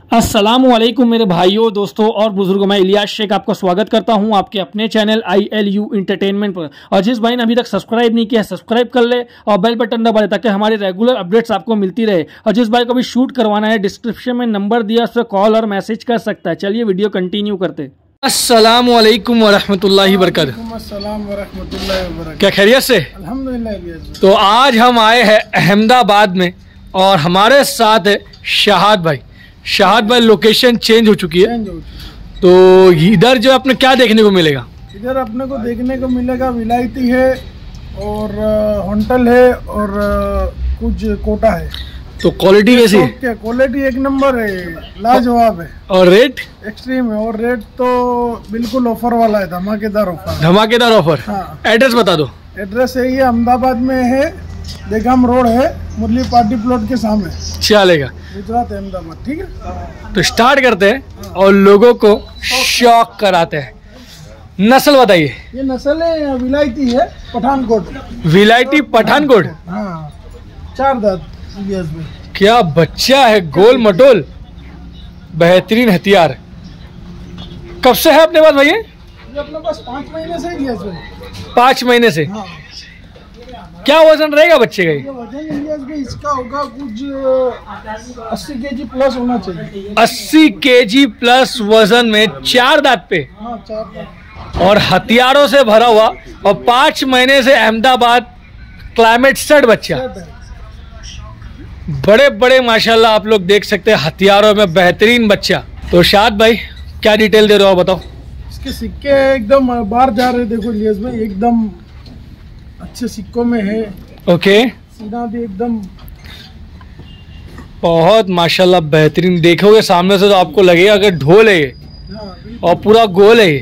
अस्सलामुअलैकुम मेरे भाइयों, दोस्तों और बुजुर्गों। मैं इलियास शेख आपका स्वागत करता हूं आपके अपने चैनल ILU इंटरटेनमेंट पर। और जिस भाई ने अभी तक सब्सक्राइब नहीं किया, सब्सक्राइब कर ले और बेल बटन दबा दे ताकि हमारी रेगुलर अपडेट्स आपको मिलती रहे। और जिस भाई को भी शूट करवाना है, डिस्क्रिप्शन में नंबर दिया, उस पर कॉल और मैसेज कर सकता है। चलिए वीडियो कंटिन्यू करते। अस्सलामुअलैकुम वरहमतुल्लाहि वबरकातुहू। क्या खैरियत से? अल्हम्दुलिल्लाह। तो आज हम आए हैं अहमदाबाद में और हमारे साथ है शाहद भाई। शाहद भाई, लोकेशन चेंज हो चुकी है, तो इधर जो अपने क्या देखने को मिलेगा? इधर अपने को देखने को मिलेगा विलायती है और होटल है और कुछ कोटा है। तो क्वालिटी कैसी है? क्या क्वालिटी एक नंबर है, लाजवाब है। और रेट? एक्सट्रीम है। और रेट तो बिल्कुल ऑफर वाला है, धमाकेदार ऑफर। धमाकेदार ऑफर। हाँ। एड्रेस बता दो। एड्रेस है ये अहमदाबाद में है, बेगम रोड है, मुरली पार्टी प्लॉट के सामने। चलेगा। गुजरात अहमदाबाद। ठीक है, तो स्टार्ट करते हैं और लोगों को शॉक कराते हैं। नस्ल बताइए। ये नस्ल है विलायती है, पठानकोट। विलायती पठानकोट। हाँ, 4 दांत। क्या बच्चा है, गोल मटोल, बेहतरीन हथियार। कब से है अपने पास भैया? अपने पास 5 महीने से ही। 5 महीने से। हाँ। क्या वजन रहेगा बच्चे का? वजन इसका होगा कुछ 80 kg प्लस होना चाहिए। 80 kg प्लस वजन में 4 दांत पे। हाँ, 4 दांत और हथियारों से भरा हुआ और 5 महीने से अहमदाबाद क्लाइमेट सेट बच्चा। बड़े बड़े माशाल्लाह आप लोग देख सकते हैं, हथियारों में बेहतरीन बच्चा। तो शाहद भाई क्या डिटेल दे रहे हो बताओ। इसके सिक्के एकदम बाहर जा रहे, देखो लिहाज में एकदम अच्छे सिक्कों में है। ओके। सीना भी एकदम बहुत माशाल्लाह बेहतरीन। देखोगे सामने से तो आपको लगेगा अगर ढोल है ये। हाँ, और पूरा गोल है ये।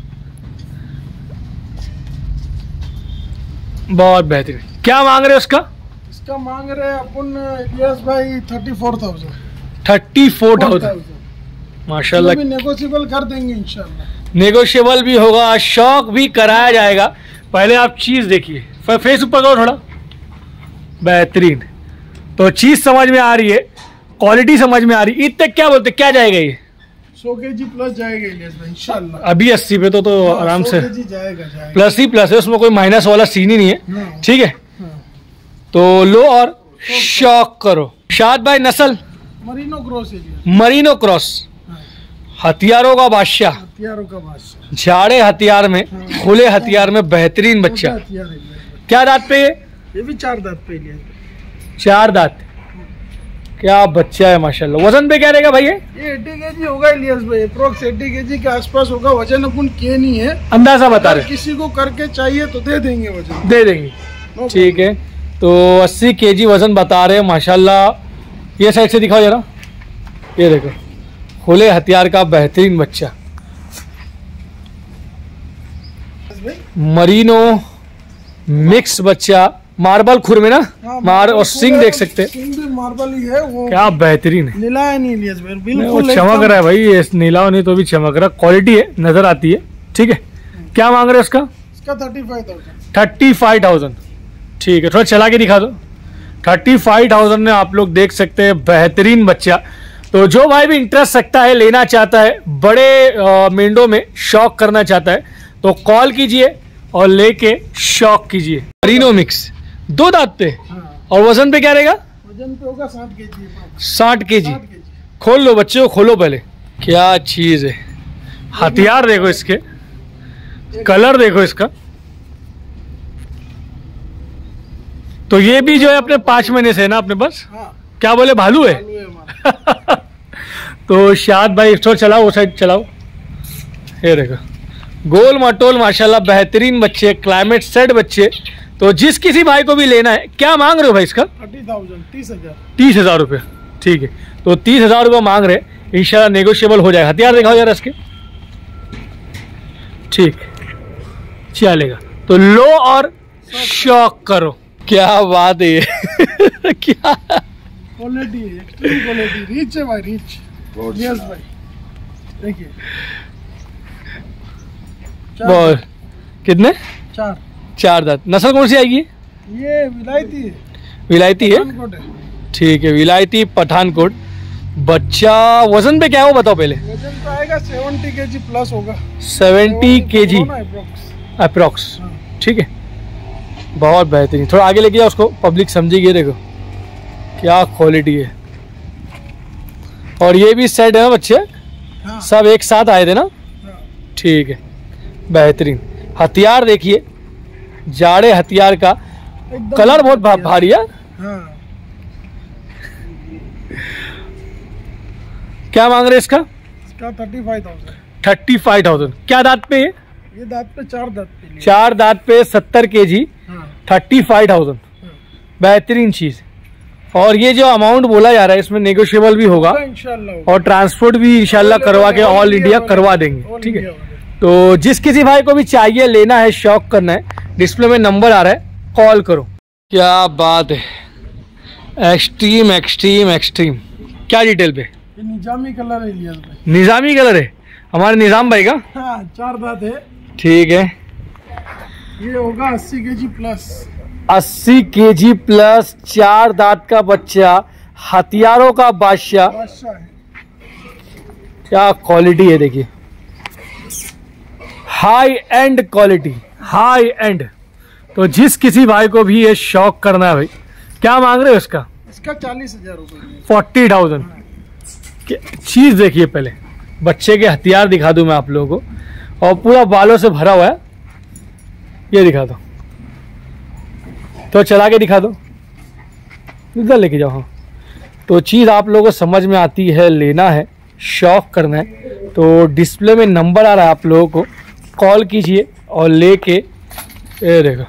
बहुत बेहतरीन। क्या मांग रहे हो उसका? इसका मांग रहे अपन इलियास भाई 34,000। 34,000 माशाल्लाह। नेगोशिएबल कर देंगे इंशाल्लाह। नेगोशिएबल भी होगा, शौक भी कराया जाएगा। पहले आप चीज देखिए, फेस ऊपर करो थोड़ा। बेहतरीन। तो चीज समझ में आ रही है, क्वालिटी समझ में आ रही है। इतने क्या बोलते, क्या जाएगा ये? 100 kg प्लस जाएगा इलियास भाई इंशाल्लाह। अभी 80 पे तो आराम से जाएगा। प्लस ही प्लस है, उसमें कोई माइनस वाला सीन ही नहीं है। ठीक है, तो लो और शौक करो। शाहद भाई, नस्ल मरीनो क्रॉस है। Merino cross. हथियारों का बादशाह। हथियारों का बादशाह। झाड़े हथियार में, खुले हथियार में बेहतरीन बच्चा। क्या दांत पे? ये भी 4 दांत पे लिया। 4 दांत। क्या बच्चा है माशाल्लाह। वजन पे क्या रहेगा भाई? ये 80 kg होगा इलियास भाई, अप्रोक्स 80 kg के आसपास होगा। वजन अपन किए नहीं है, अंदाजा बता रहे। किसी को करके चाहिए तो दे देंगे, वजन दे देंगे। ठीक है, तो 80 kg वजन बता रहे हैं माशाल्लाह। ये साइड से दिखाओ जरा। ये देखो, खुले हथियार का बेहतरीन बच्चा। मरीनो मिक्स बच्चा, मार्बल खुर में ना। हाँ, मार और सिंग देख सकते हैं। सिंग भी मार्बल ही है वो। क्या बेहतरीन है। नीला है नहीं इलियास भाई, बिल्कुल वो चमक रहा है भाई। ये नीला नहीं तो भी चमक रहा, क्वालिटी है, नजर आती है। ठीक है, क्या मांग रहे हैं उसका? इसका 35,000। 35,000। ठीक है, थोड़ा चला के दिखा दो। 35,000 में आप लोग देख सकते हैं, बेहतरीन बच्चा। तो जो भाई भी इंटरेस्ट रखता है, लेना चाहता है, बड़े मेंढों में शौक करना चाहता है, तो कॉल कीजिए और लेके शौक कीजिए। मरीनो मिक्स, 2 दांत पे। हाँ। और वजन पे क्या रहेगा? वजन पे होगा 60 kg। 60 kg। खोल लो बच्चे को, खोलो पहले। क्या चीज है। हथियार देखो इसके, कलर देखो इसका। तो ये भी जो है अपने 5 महीने से है ना अपने पास। हाँ। क्या बोले, भालू है? तो शाहद भाई इसको चलाओ, वो साइड चलाओ। ये देखो, गोल मटोल माशाल्लाह बेहतरीन बच्चे, क्लाइमेट सेट बच्चे। तो जिस किसी भाई को भी लेना है, क्या मांग रहे हो भाई इसका? 30,000। 30,000 रुपये। ठीक है, तो 30,000 रुपये मांग रहे, इंशाल्लाह नेगोशिएबल हो जाएगा। हथियार दिखाओ यार इसके। ठीक, चलेगा। तो लो और शौक करो। क्या बात है ये। क्या क्वालिटी है, एक्सट्रीम क्वालिटी। रीच है भाई, रीच। यस भाई, देखिए। बहुत। कितने? 4 दांत। नस्ल कौन सी आएगी? ये विलायती है। विलायती है। पठानकोट है। ठीक है, विलायती पठानकोट। बच्चा वजन पे क्या है वो बताओ पहले। वजन तो आएगा 70 kg प्लस होगा। 70 kg अप्रोक्स। ठीक है, बहुत बेहतरीन। थोड़ा आगे लेके जाओ उसको, पब्लिक समझेगी। देखो क्या क्वालिटी है। और ये भी सेट है ना बच्चे? हाँ। सब एक साथ आए थे ना? हाँ। ठीक है, बेहतरीन। हथियार देखिए, जाड़े हथियार का कलर बहुत भारी है। हाँ। क्या मांग रहे हैं इसका? इसका 35,000। 35,000। क्या दांत पे है? ये दांत पे 4 दांत पे। 4 दांत पे 70 kg। हाँ। 35,000। बेहतरीन चीज। और ये जो अमाउंट बोला जा रहा है इसमें नेगोशिएबल भी होगा इंशाल्लाह, और ट्रांसपोर्ट भी इंशाल्लाह करवा के ऑल इंडिया करवा देंगे। ठीक है, तो जिस किसी भाई को भी चाहिए, लेना है, शौक करना है, डिस्प्ले में नंबर आ रहा है, कॉल करो। क्या बात है, एक्सट्रीम एक्सट्रीम एक्सट्रीम। क्या डिटेल पे? ये निजामी कलर है इलियास भाई। निजामी कलर है हमारे निजाम भाई का। हाँ, 4 दांत है। ठीक है, ये होगा 80 kg प्लस। 80 kg प्लस, 4 दांत का बच्चा, हथियारों का बादशाह है। क्या क्वालिटी है देखिए, high end quality, high end. तो जिस किसी भाई को भी ये शौक करना है भाई, क्या मांग रहे हो इसका? इसका 40,000 रुपये। 40,000। चीज देखिए, पहले बच्चे के हथियार दिखा दूं मैं आप लोगों को, और पूरा बालों से भरा हुआ है। ये दिखा दो तो, चला के दिखा दो, इधर लेके जाओ। हाँ, तो चीज़ आप लोगों को समझ में आती है, लेना है, शौक करना है, तो डिस्प्ले में नंबर आ रहा है, आप लोगों को कॉल कीजिए और लेके ये देखो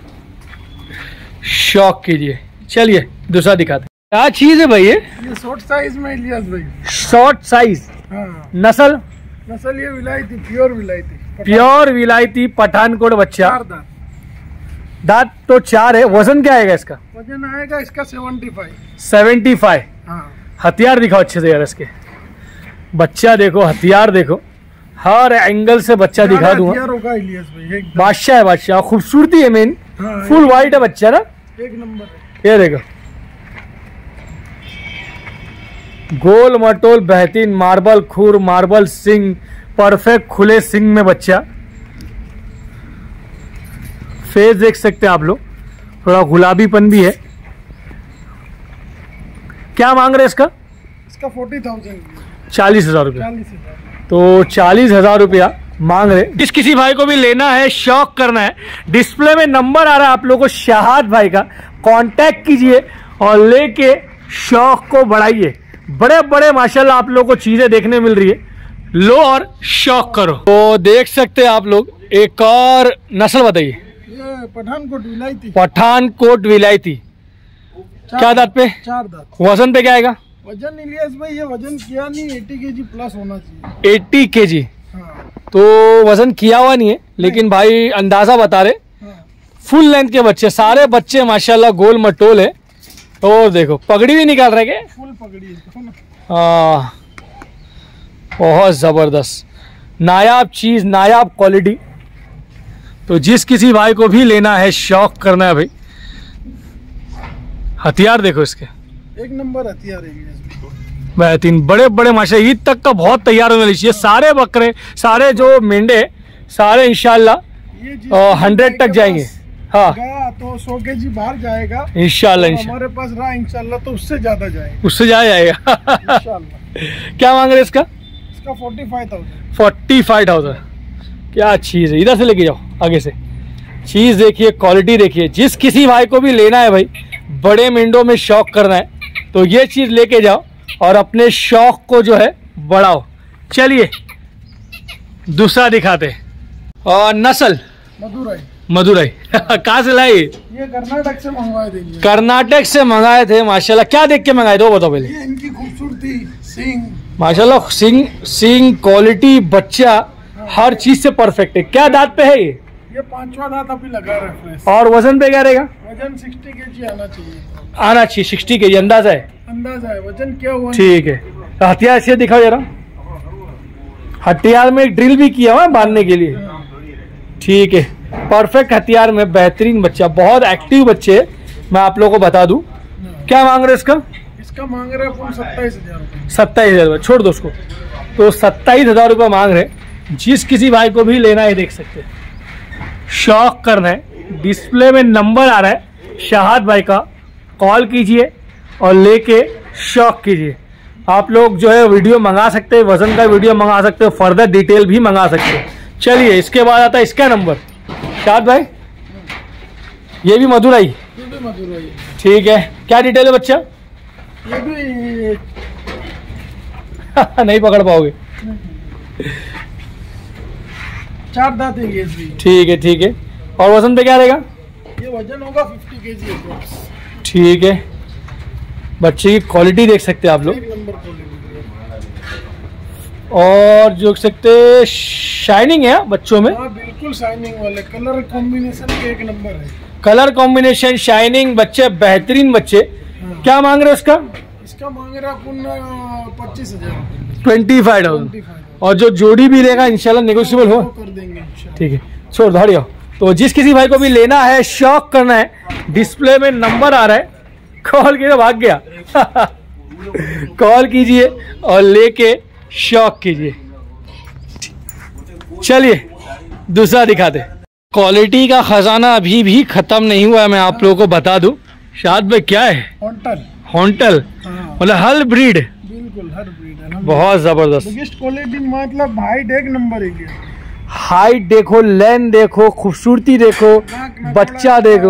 शौक कीजिए। चलिए दूसरा दिखाते हैं। क्या चीज़ है भाई ये शॉर्ट साइज में इलियास भाई। Short size. हाँ। नस्ल ये विलायती, प्योर विलायती। प्योर विलायती पठानकोट बच्चा। 4 दांत। दांत तो 4 है। वजन क्या आएगा इसका? वजन आएगा इसका 75। 75। हाँ। हथियार दिखाओ अच्छे से यार इसके। बच्चा देखो, हथियार देखो, हर एंगल से बच्चा दिखा दूंगा। बादशाह है, बादशाह। खूबसूरती है मेन। हाँ, फुल वाइट है बच्चा ना, एक नंबर है। ये देखो, गोल मटोल बेहतरीन, मार्बल खुर, मार्बल सिंग, परफेक्ट खुले सिंग में बच्चा। फेस देख सकते हैं आप लोग, थोड़ा गुलाबीपन भी है। क्या मांग रहे हैं इसका? इसका 40,000। 40,000 रुपये। 40,000। तो 40,000 रुपया मांग रहे। जिस किसी भाई को भी लेना है, शौक करना है, डिस्प्ले में नंबर आ रहा है आप लोगों को शहाद भाई का, कांटेक्ट कीजिए और लेके शौक को बढ़ाइए। बड़े बड़े माशाल्लाह आप लोगों को चीजें देखने मिल रही है, लो और शौक करो। तो देख सकते हैं आप लोग। एक और नस्ल बताइए। ये पठानकोट विलायती। पठानकोट विलायती। क्या दांत पे? 4 दांत। वजन पे क्या आएगा? वजन इलियास भाई ये वजन किया नहीं, 80 kg प्लस होना चाहिए। 80 kg। हाँ। तो वजन किया हुआ नहीं है, लेकिन भाई अंदाजा बता रहे। हाँ। फुल लेंथ के बच्चे, सारे बच्चे माशाल्लाह गोल मटोल है। और देखो पगड़ी भी निकाल रहे हैं। फुल पगड़ी है। हाँ, बहुत जबरदस्त, नायाब चीज, नायाब क्वालिटी। तो जिस किसी भाई को भी लेना है, शौक करना है भाई, हथियार देखो इसके, एक नंबर हथियार है। बेहतरीन, बड़े बड़े माशा। ईद तक का बहुत तैयार होने लीजिए। सारे बकरे, सारे जो मेंढे, सारे इंशाल्लाह 100 तक जाएंगे। हाँ, तो 100 kg बाहर जाएगा इंशाल्लाह। तो हमारे पास रहा इंशाल्लाह तो उससे ज्यादा जाएगा, उससे जाएगा इंशाल्लाह। क्या मांग रहे इसका? इसका 45,000। 45,000। क्या चीज़ है, इधर से लेके जाओ आगे से। चीज़ देखिए, क्वालिटी देखिए। जिस किसी भाई को भी लेना है भाई, बड़े मेंढों में शौक करना है, तो ये चीज़ लेके जाओ और अपने शौक को जो है बढ़ाओ। चलिए दूसरा दिखाते। और नस्ल मदुराई। मदुराई। कहाँ से लाई? ये कर्नाटक से मंगवाए थे। कर्नाटक से मंगाए थे माशाल्लाह। क्या देख के मंगाए थे वो बताओ पहले। ये इनकी खूबसूरती, सींग माशाल्लाह, सिंग क्वालिटी, बच्चा हर चीज से परफेक्ट है। क्या दांत पे है ये? 5वां दांत अभी लगा रहा है। और वजन पे क्या रहेगा? वजन 60 kg आना चाहिए। आना चाहिए 60 kg, अंदाजा है? अंदाजा है, वजन क्या हुआ? ठीक है। तो हथियार से दिखाओ जरा। हथियार में एक ड्रिल भी किया हुआ है बांधने के लिए। ठीक है, परफेक्ट हथियार में, बेहतरीन बच्चा, बहुत एक्टिव बच्चे। मैं आप लोगों को बता दूं। क्या मांग रहे इसका? इसका मांग रहे अपन 27,000 रुपये। 27,000 छोड़ दो उसको। तो 27,000 रुपये मांग रहे। जिस किसी भाई को भी लेना है देख सकते हैं, शौक करना है, डिस्प्ले में नंबर आ रहा है शाहद भाई का, कॉल कीजिए और लेके शौक कीजिए। आप लोग जो है वीडियो मंगा सकते हैं, वजन का वीडियो मंगा सकते हो, फर्दर डिटेल भी मंगा सकते हैं। चलिए इसके बाद आता है इसका नंबर। शाहद भाई ये भी मदुरई, ठीक है, क्या डिटेल है बच्चा? ये भी नहीं पकड़ पाओगे। 4 दांत है ये भी। ठीक है ठीक है। और वजन पे क्या रहेगा? ये वजन होगा 50 kg है। ठीक है, बच्चे की क्वालिटी देख सकते हैं आप लोग, एक नंबर क्वालिटी। और जो देख सकते हैं शाइनिंग है बच्चों में। हाँ बिल्कुल शाइनिंग वाले, कलर कॉम्बिनेशन के एक नंबर है। कलर कॉम्बिनेशन, शाइनिंग, बच्चे बेहतरीन बच्चे। हाँ। क्या मांग रहे हो इसका? इसका मांग रहा अपन 25,000। 25,000। और जो जोड़ी भी लेगा इंशाल्लाह नेगोशिएबल हो, कर देंगे इंशाल्लाह। ठीक है, छोड़ दो हटियो। तो जिस किसी भाई को भी लेना है, शौक करना है, डिस्प्ले में नंबर आ रहा है, कॉल कीजिए, भाग गया कॉल कीजिए और लेके शौक कीजिए। चलिए दूसरा दिखाते। क्वालिटी का खजाना अभी भी खत्म नहीं हुआ है, मैं आप लोगों को बता दूं। शायद भाई क्या है? हॉन्टल, मतलब हर ब्रीड, बिल्कुल हर ब्रीड है, बहुत जबरदस्त। बिगेस्ट क्वालिटी, मतलब हाइट एक नंबर है। हाइट देखो, लेंथ देखो, खूबसूरती देखो, बच्चा देखो।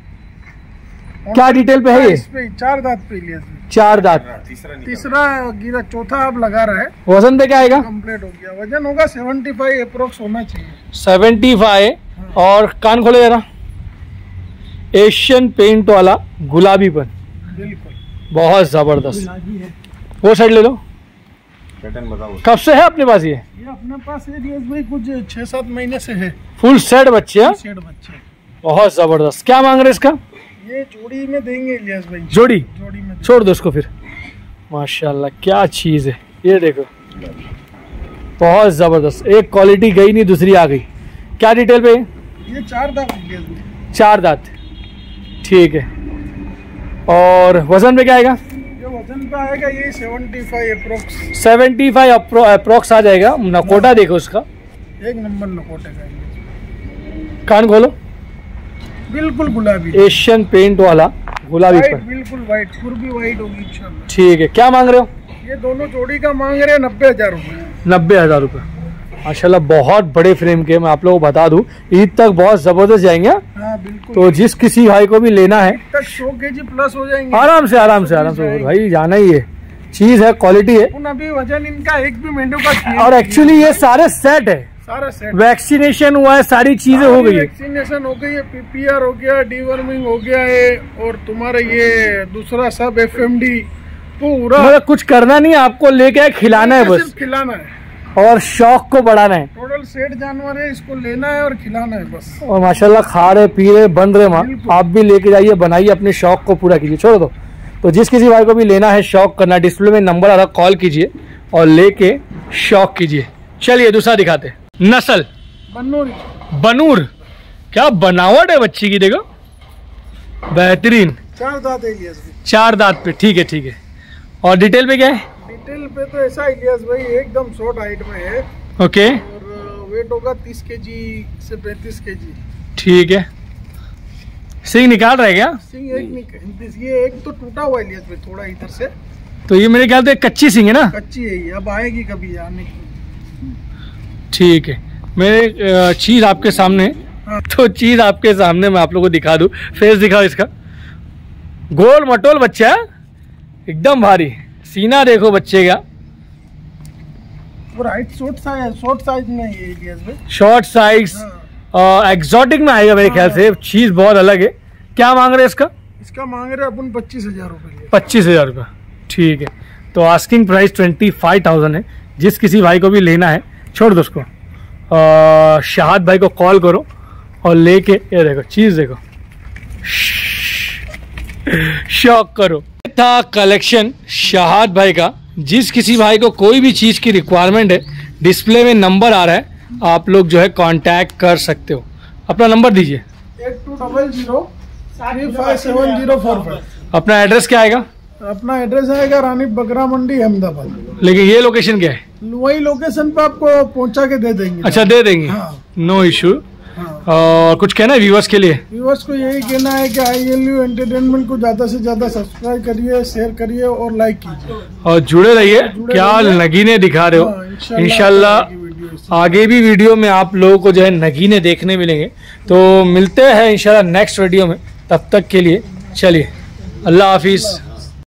क्या डिटेल पे है ये? 4 दांत पे लिया, 4 दांत, तीसरा गिरा, चौथा आप लगा रहा है। वजन पे क्या आएगा? कंप्लीट हो गया, वजन होगा 75 अप्रोक्स होना चाहिए। 75। और कान खोले जरा, एशियन पेंट वाला गुलाबीपन, बिल्कुल बहुत जबरदस्त। वो साइड ले लो। कब से है अपने पास ये अपने पास है भाई, कुछ 6-7 महीने से है। फुल सेट बच्चे, सेट बच्चे, बहुत जबरदस्त। क्या मांग रहे इसका? ये जोड़ी में देंगे इलियास भाई, जोड़ी में छोड़ दो उसको फिर। माशाल्लाह क्या चीज है, ये देखो बहुत जबरदस्त। एक क्वालिटी गई नहीं, दूसरी आ गई। क्या डिटेल पे? ये 4 दांत, 4 दांत, ठीक है। और वजन पे क्या आएगा? वजन पे आएगा ये 75 अप्रोक्स। 75 अप्रोक्स आ जाएगा। नकोटा देखो उसका, एक नंबर नकोटे का। कान खोलो, बिल्कुल गुलाबी, एशियन पेंट वाला गुलाबी पर, बिल्कुल व्हाइट, खुर भी व्हाइट होगी इंशाल्लाह। ठीक है। क्या मांग रहे हो? ये दोनों जोड़ी का मांग रहे हैं 90,000 रुपये। 90,000 रुपये, माशाल्लाह बहुत बड़े फ्रेम के। मैं आप लोगों को बता दूं, ईद तक बहुत जबरदस्त जाएंगे। हाँ बिल्कुल। तो जिस किसी भाई को भी लेना है, तक 100 kg प्लस हो जाएंगे, आराम से आराम से आराम से भाई, जाना ही है, चीज है, क्वालिटी है। अभी वजन इनका एक भी मेंढक का, और एक्चुअली ये सारे सेट है, सारा सेट, वैक्सीनेशन हुआ है, सारी चीजें हो गई है। वैक्सीनेशन हो गई है, PPR हो गया, डीवर्मिंग हो गया है, और तुम्हारा ये दूसरा सब FMD पूरा, मतलब कुछ करना नहीं है, आपको लेके खिलाना है, बस खिलाना है और शौक को बढ़ाना है। टोटल सेट जानवर है, इसको लेना है और खिलाना है बस। और माशाल्लाह खा रहे, पी रहे, बन रहे माँ। आप भी लेके जाइए, बनाइए, अपने शौक को पूरा कीजिए, छोड़ दो। तो जिस किसी भाई को भी लेना है, शौक करना, डिस्प्ले में नंबर आ रहा, कॉल कीजिए और लेके शौक कीजिए। चलिए दूसरा दिखाते। नस्ल बनूर, क्या बनावट है बच्ची की, देखो बेहतरीन। 4 दांत है, 4 दांत पे, ठीक है ठीक है। और डिटेल पे क्या है? डिटेल पे तो ऐसा इलियास भाई एकदम शॉर्ट हाइट में है। ओके। और वेट होगा 30 kg से 35 kg। ठीक है। सिंग निकाल रहे क्या? सिंग ये एक तो टूटा हुआ है इलियास भाई, थोड़ा इधर से। तो ये मेरे ख्याल से कच्ची सिंग है ना? कच्ची है, अब आएगी कभी आने की। ठीक है, मेरे चीज आपके सामने। हाँ। तो चीज आपके सामने मैं आप लोगों को दिखा दूं। फेस दिखाओ इसका, गोल मटोल बच्चा है, एकदम भारी। सीना देखो बच्चे का, और हाइट शॉर्ट साइज में है इलियास भाई, शॉर्ट साइज। एग्जॉटिक में आएगा मेरे ख्याल से, चीज बहुत अलग है। क्या मांग रहे हैं इसका? इसका मांग रहे अपन 25,000 रुपये। 25,000 रुपये, ठीक है। तो आस्किंग प्राइस 25,000 है। जिस किसी भाई को भी लेना है, छोड़ दो उसको, शाहद भाई को कॉल करो और लेके, ये देखो चीज देखो, शौक करो। था कलेक्शन शाहद भाई का। जिस किसी भाई को कोई भी चीज की रिक्वायरमेंट है, डिस्प्ले में नंबर आ रहा है, आप लोग जो है कांटेक्ट कर सकते हो। अपना नंबर दीजिए। 8200357045। अपना एड्रेस क्या आएगा? अपना एड्रेस आएगा रानी बकरा मंडी अहमदाबाद। लेकिन ये लोकेशन क्या है? वही लोकेशन पे आपको पहुंचा के दे देंगे। अच्छा, दे देंगे। हाँ। No issue. हाँ। और कुछ कहना है व्यूअर्स के लिए? व्यूअर्स को यही कहना है कि ILU एंटरटेनमेंट को ज्यादा से ज्यादा सब्सक्राइब करिए, शेयर करिए और लाइक कीजिए और जुड़े रहिए। क्या नगीने दिखा रहे हो। इंशाल्लाह आगे भी वीडियो में आप लोगों को जो है नगीने देखने मिलेंगे। तो मिलते हैं इंशाल्लाह नेक्स्ट वीडियो में। तब तक के लिए चलिए, अल्लाह हाफिज।